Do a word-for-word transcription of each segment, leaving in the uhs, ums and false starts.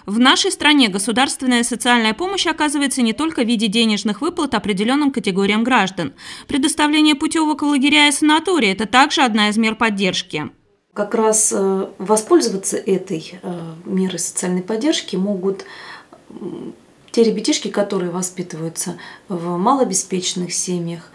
В нашей стране государственная социальная помощь оказывается не только в виде денежных выплат определенным категориям граждан. Предоставление путевок в лагеря и санатории – это также одна из мер поддержки. Как раз воспользоваться этой мерой социальной поддержки могут те ребятишки, которые воспитываются в малообеспеченных семьях,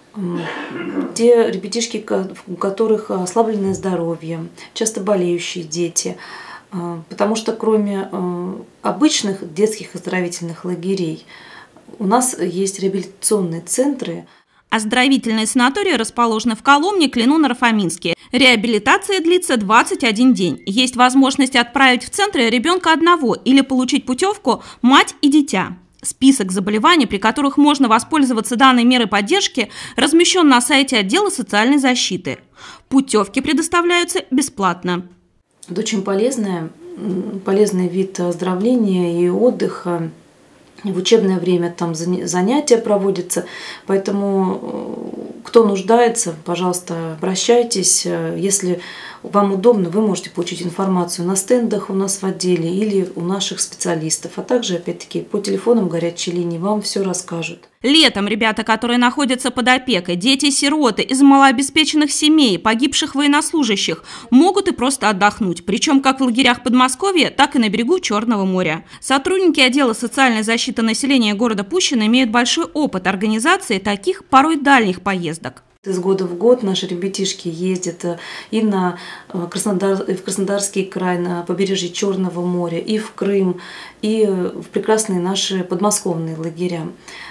те ребятишки, у которых ослабленное здоровье, часто болеющие дети. Потому что кроме обычных детских оздоровительных лагерей у нас есть реабилитационные центры. Оздоровительные санатории расположены в Коломне, Клину, Наро-Фоминске. Реабилитация длится двадцать один день. Есть возможность отправить в центры ребенка одного или получить путевку мать и дитя. Список заболеваний, при которых можно воспользоваться данной мерой поддержки, размещен на сайте отдела социальной защиты. Путевки предоставляются бесплатно. Это очень полезная, полезный вид оздоровления и отдыха. В учебное время там занятия проводятся, поэтому кто нуждается, пожалуйста, обращайтесь. Если вам удобно, вы можете получить информацию на стендах у нас в отделе или у наших специалистов, а также, опять-таки, по телефонам горячей линии вам все расскажут. Летом ребята, которые находятся под опекой, дети-сироты из малообеспеченных семей, погибших военнослужащих, могут и просто отдохнуть, причем как в лагерях Подмосковья, так и на берегу Черного моря. Сотрудники отдела социальной защиты населения города Пущино имеют большой опыт организации таких порой дальних поездок. Из года в год наши ребятишки ездят и на Краснодар, и в Краснодарский край, на побережье Черного моря, и в Крым, и в прекрасные наши подмосковные лагеря.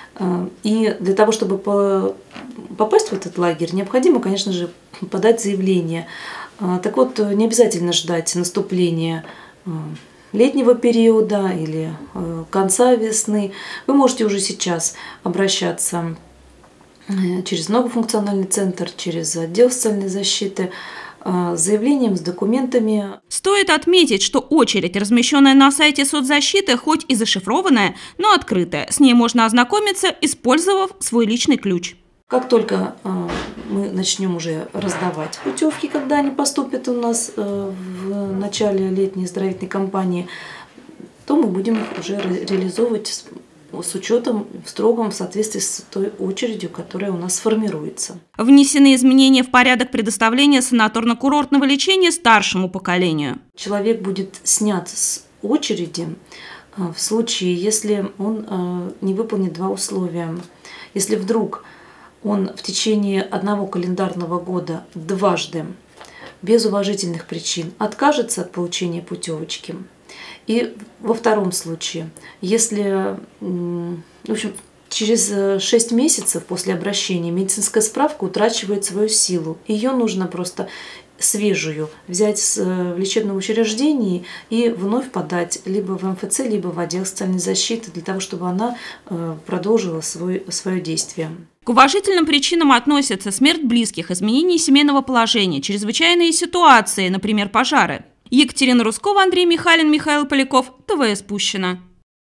И для того, чтобы попасть в этот лагерь, необходимо, конечно же, подать заявление. Так вот, не обязательно ждать наступления летнего периода или конца весны. Вы можете уже сейчас обращаться через многофункциональный центр, через отдел социальной защиты, с заявлением, с документами. Стоит отметить, что очередь, размещенная на сайте соцзащиты, хоть и зашифрованная, но открытая. С ней можно ознакомиться, использовав свой личный ключ. Как только мы начнем уже раздавать путевки, когда они поступят у нас в начале летней оздоровительной кампании, то мы будем их уже реализовывать с учетом в строгом соответствии с той очередью, которая у нас формируется. Внесены изменения в порядок предоставления санаторно-курортного лечения старшему поколению. Человек будет снят с очереди в случае, если он не выполнит два условия. Если вдруг он в течение одного календарного года дважды без уважительных причин откажется от получения путевочки. И во втором случае, если, в общем, через шесть месяцев после обращения медицинская справка утрачивает свою силу, ее нужно просто свежую взять в лечебном учреждении и вновь подать либо в эм эф цэ, либо в отдел социальной защиты, для того, чтобы она продолжила свой, свое действие. К уважительным причинам относятся смерть близких, изменение семейного положения, чрезвычайные ситуации, например, пожары. Екатерина Рускова, Андрей Михалин, Михаил Поляков, тэ вэ эс Пущино.